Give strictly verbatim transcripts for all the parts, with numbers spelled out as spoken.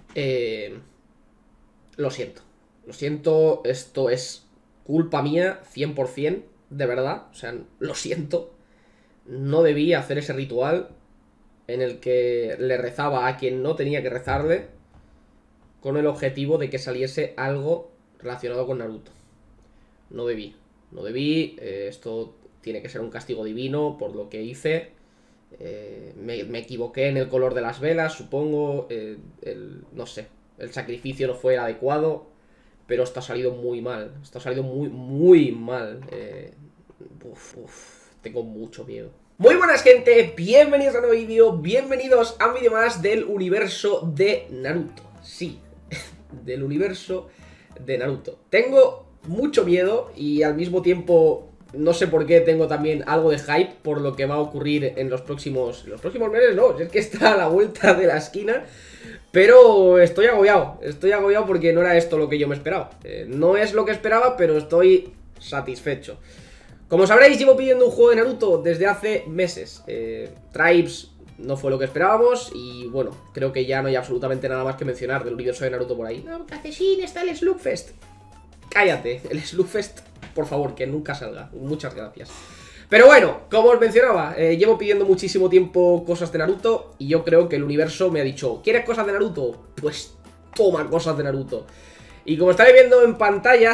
Eh, lo siento. Lo siento, esto es culpa mía, cien por ciento, de verdad. O sea, lo siento. No debí hacer ese ritual en el que le rezaba a quien no tenía que rezarle con el objetivo de que saliese algo relacionado con Naruto. No debí. No debí. Eh, esto tiene que ser un castigo divino por lo que hice. Eh, me, me equivoqué en el color de las velas, supongo. Eh, el, no sé. El sacrificio no fue el adecuado. Pero esto ha salido muy mal. Esto ha salido muy, muy mal. Eh, uf, uf, tengo mucho miedo. Muy buenas, gente, bienvenidos a un nuevo vídeo. Bienvenidos a un vídeo más del universo de Naruto. Sí, del universo de Naruto. Tengo mucho miedo y al mismo tiempo no sé por qué tengo también algo de hype por lo que va a ocurrir en los próximos en los próximos meses. No, es que está a la vuelta de la esquina. Pero estoy agobiado, estoy agobiado porque no era esto lo que yo me esperaba. Eh, no es lo que esperaba, pero estoy satisfecho. Como sabréis, llevo pidiendo un juego de Naruto desde hace meses. eh, Tribes no fue lo que esperábamos y bueno, creo que ya no hay absolutamente nada más que mencionar del universo de Naruto por ahí. No, Cacesín, está el Slugfest. Cállate, el Slugfest, por favor, que nunca salga. Muchas gracias. Pero bueno, como os mencionaba, eh, llevo pidiendo muchísimo tiempo cosas de Naruto y yo creo que el universo me ha dicho, ¿quieres cosas de Naruto? Pues toma cosas de Naruto. Y como estáis viendo en pantalla,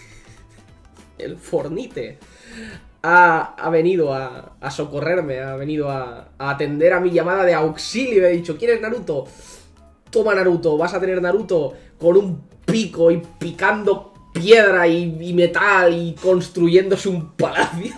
el Fornite ha, ha venido a, a socorrerme, ha venido a, a atender a mi llamada de auxilio y me ha dicho, ¿quieres Naruto? Toma Naruto, vas a tener Naruto con un pico y picando piedra y, y metal y construyéndose un palacio.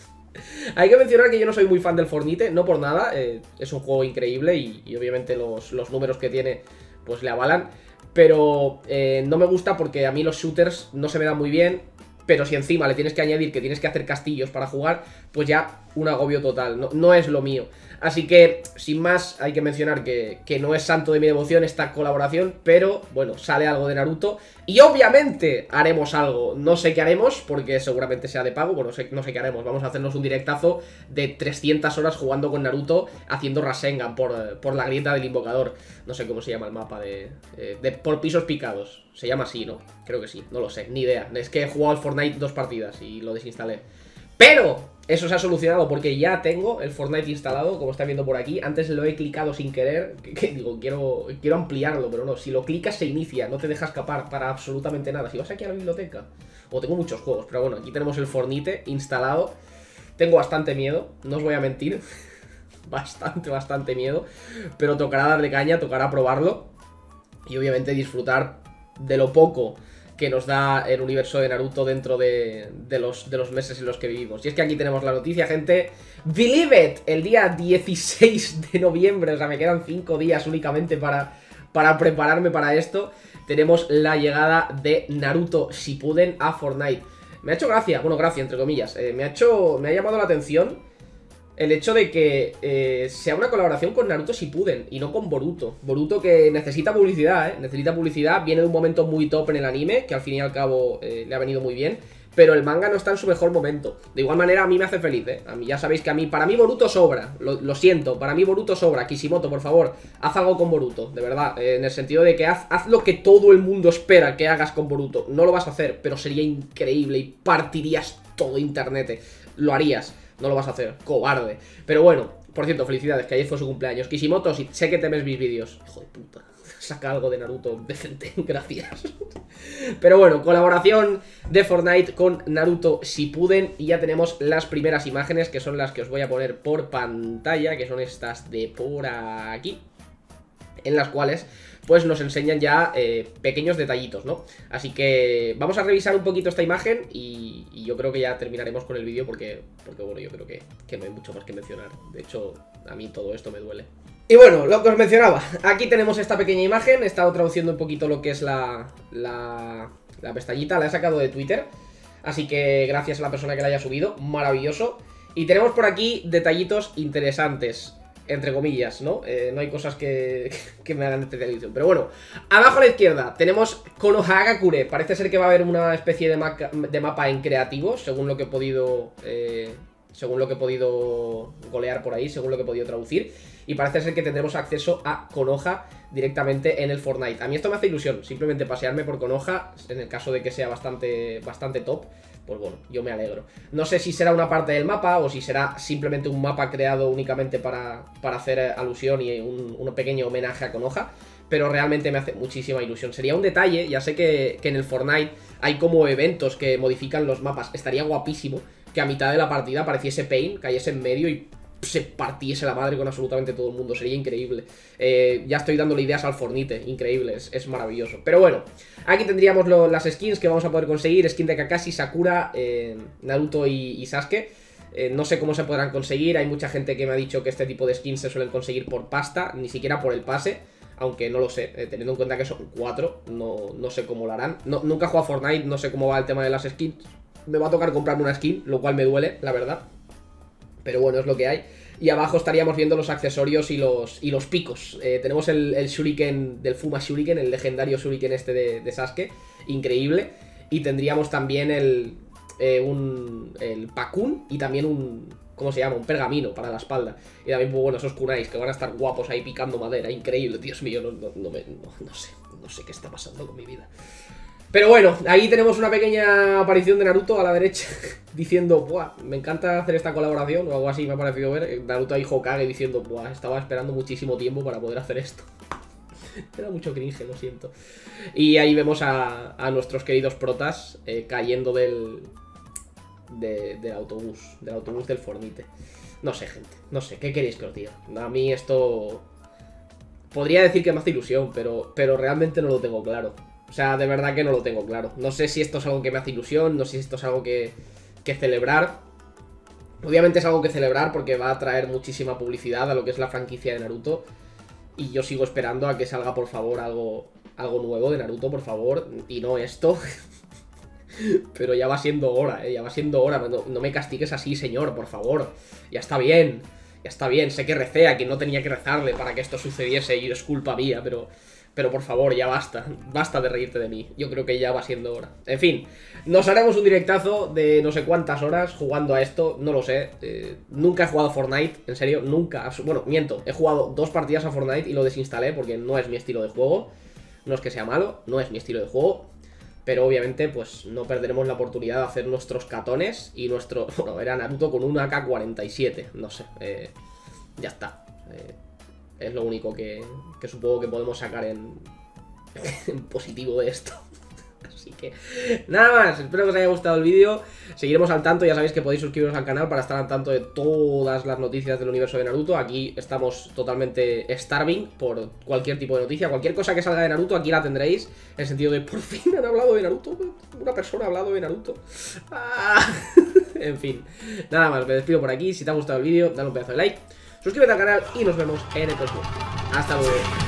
Hay que mencionar que yo no soy muy fan del Fornite, no por nada, eh, es un juego increíble y, y obviamente los, los números que tiene pues le avalan. Pero eh, no me gusta porque a mí los shooters no se me dan muy bien. Pero si encima le tienes que añadir que tienes que hacer castillos para jugar, pues ya un agobio total, no, no es lo mío. Así que, sin más, hay que mencionar que, que no es santo de mi devoción esta colaboración, pero, bueno, sale algo de Naruto. Y obviamente haremos algo, no sé qué haremos, porque seguramente sea de pago, bueno, no sé, no sé qué haremos. Vamos a hacernos un directazo de trescientas horas jugando con Naruto, haciendo Rasengan por, por la grieta del invocador. No sé cómo se llama el mapa de, de por pisos picados. Se llama así, ¿no? Creo que sí, no lo sé, ni idea. Es que he jugado al Fortnite dos partidas y lo desinstalé. Pero eso se ha solucionado porque ya tengo el Fortnite instalado, como estáis viendo por aquí. Antes lo he clicado sin querer, que, que digo, quiero, quiero ampliarlo, pero no. Si lo clicas se inicia, no te deja escapar para absolutamente nada. Si vas aquí a la biblioteca, o tengo muchos juegos, pero bueno, aquí tenemos el Fortnite instalado. Tengo bastante miedo, no os voy a mentir. Bastante, bastante miedo. Pero tocará darle caña, tocará probarlo. Y obviamente disfrutar de lo poco que nos da el universo de Naruto dentro de, de, los, de los meses en los que vivimos. Y es que aquí tenemos la noticia, gente. Believe it, el día dieciséis de noviembre, o sea, me quedan cinco días únicamente para, para prepararme para esto. Tenemos la llegada de Naruto Shippuden a Fortnite. Me ha hecho gracia, bueno, gracia entre comillas, eh, me ha hecho, me ha llamado la atención el hecho de que eh, sea una colaboración con Naruto Shippuden y no con Boruto. Boruto que necesita publicidad, ¿eh? Necesita publicidad, viene de un momento muy top en el anime, que al fin y al cabo eh, le ha venido muy bien. Pero el manga no está en su mejor momento. De igual manera a mí me hace feliz, ¿eh? A mí ya sabéis que a mí, para mí Boruto sobra, lo, lo siento, para mí Boruto sobra. Kishimoto, por favor, haz algo con Boruto, de verdad, eh, en el sentido de que haz, haz lo que todo el mundo espera que hagas con Boruto. No lo vas a hacer, pero sería increíble y partirías todo internet, lo harías. No lo vas a hacer, cobarde. Pero bueno, por cierto, felicidades, que ayer fue su cumpleaños. Kishimoto, si sé que te ves mis vídeos. Hijo de puta, saca algo de Naruto decente, gracias. Pero bueno, colaboración de Fortnite con Naruto Shippuden. Y ya tenemos las primeras imágenes, que son las que os voy a poner por pantalla, que son estas de por aquí, en las cuales pues nos enseñan ya eh, pequeños detallitos, ¿no? Así que vamos a revisar un poquito esta imagen y, y yo creo que ya terminaremos con el vídeo porque, porque, bueno, yo creo que, que no hay mucho más que mencionar. De hecho, a mí todo esto me duele. Y bueno, lo que os mencionaba, aquí tenemos esta pequeña imagen. He estado traduciendo un poquito lo que es la, la, la pestañita, la he sacado de Twitter. Así que gracias a la persona que la haya subido, maravilloso. Y tenemos por aquí detallitos interesantes, entre comillas, ¿no? Eh, no hay cosas que, que me hagan especialización. Pero bueno, abajo a la izquierda tenemos Konohagakure. Parece ser que va a haber una especie de, maca, de mapa en creativo, según lo que he podido... Eh, según lo que he podido golear por ahí, según lo que he podido traducir. Y parece ser que tendremos acceso a Konoha directamente en el Fortnite. A mí esto me hace ilusión, simplemente pasearme por Konoha, en el caso de que sea bastante, bastante top. Pues bueno, yo me alegro. No sé si será una parte del mapa o si será simplemente un mapa creado únicamente para, para hacer alusión y un, un pequeño homenaje a Konoha, pero realmente me hace muchísima ilusión. Sería un detalle, ya sé que, que en el Fortnite hay como eventos que modifican los mapas. Estaría guapísimo que a mitad de la partida apareciese Pain, cayese en medio y se partiese la madre con absolutamente todo el mundo. Sería increíble. eh, Ya estoy dándole ideas al Fornite. Increíble, es, es maravilloso. Pero bueno, aquí tendríamos lo, las skins que vamos a poder conseguir. Skin de Kakashi, Sakura, eh, Naruto y, y Sasuke. eh, No sé cómo se podrán conseguir. Hay mucha gente que me ha dicho que este tipo de skins se suelen conseguir por pasta, ni siquiera por el pase. Aunque no lo sé, eh, teniendo en cuenta que son cuatro, no, no sé cómo lo harán. no, Nunca he jugado a Fortnite, no sé cómo va el tema de las skins. Me va a tocar comprarme una skin, lo cual me duele, la verdad. Pero bueno, es lo que hay. Y abajo estaríamos viendo los accesorios y los, y los picos. eh, Tenemos el, el Shuriken del Fuma Shuriken, el legendario Shuriken este de, de Sasuke. Increíble. Y tendríamos también el, eh, un, el Pakun y también un... ¿Cómo se llama? Un pergamino para la espalda. Y también, pues bueno, esos kunais que van a estar guapos ahí picando madera. Increíble, Dios mío, no, no, no, me, no, no sé. No sé qué está pasando con mi vida. Pero bueno, ahí tenemos una pequeña aparición de Naruto a la derecha diciendo, buah, me encanta hacer esta colaboración o algo así me ha parecido ver. Naruto ahí Hokage diciendo, buah, estaba esperando muchísimo tiempo para poder hacer esto. Me da mucho cringe, lo siento. Y ahí vemos a, a nuestros queridos protas eh, cayendo del, de, del autobús, del autobús del Fornite. No sé, gente, no sé, ¿qué queréis que os diga? A mí esto... Podría decir que me hace ilusión, pero, pero realmente no lo tengo claro. O sea, de verdad que no lo tengo claro. No sé si esto es algo que me hace ilusión, no sé si esto es algo que, que celebrar. Obviamente es algo que celebrar porque va a traer muchísima publicidad a lo que es la franquicia de Naruto. Y yo sigo esperando a que salga, por favor, algo, algo nuevo de Naruto, por favor. Y no esto. Pero ya va siendo hora, ¿eh? Ya va siendo hora. No, no me castigues así, señor, por favor. Ya está bien. Ya está bien. Sé que recé a quien no tenía que rezarle para que esto sucediese y es culpa mía, pero... Pero por favor, ya basta, basta de reírte de mí. Yo creo que ya va siendo hora. En fin, nos haremos un directazo de no sé cuántas horas jugando a esto, no lo sé. eh, Nunca he jugado a Fortnite, en serio, nunca. Bueno, miento, he jugado dos partidas a Fortnite y lo desinstalé porque no es mi estilo de juego. No es que sea malo, no es mi estilo de juego. Pero obviamente pues no perderemos la oportunidad de hacer nuestros catones y nuestro... Bueno, era Naruto con un A K cuarenta y siete, no sé, eh, ya está. eh, Es lo único que, que supongo que podemos sacar en, en positivo de esto. Así que nada más, espero que os haya gustado el vídeo. Seguiremos al tanto, ya sabéis que podéis suscribiros al canal para estar al tanto de todas las noticias del universo de Naruto. Aquí estamos totalmente starving por cualquier tipo de noticia. Cualquier cosa que salga de Naruto aquí la tendréis. En el sentido de, por fin han hablado de Naruto. Una persona ha hablado de Naruto. Ah. En fin, nada más, me despido por aquí. Si te ha gustado el vídeo, dale un pedazo de like, suscríbete al canal y nos vemos en el próximo. Hasta luego.